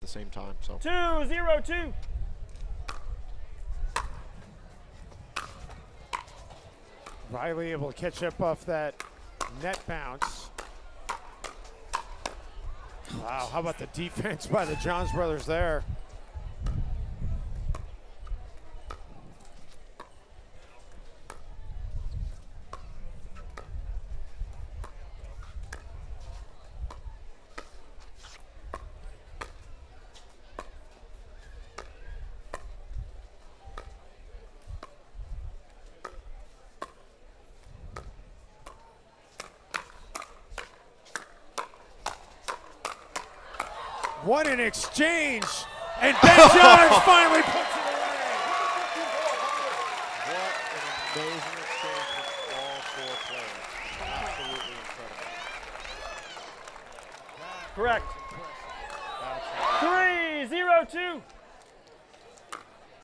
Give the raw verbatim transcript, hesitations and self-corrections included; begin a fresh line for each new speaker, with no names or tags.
the same time. So
two zero two.
Riley able to catch up off that net bounce. Wow, how about the defense by the Johns brothers there? What an exchange! And Ben Johns finally puts it away.
what an amazing exchange from all four players. Absolutely incredible.
Correct. three zero two.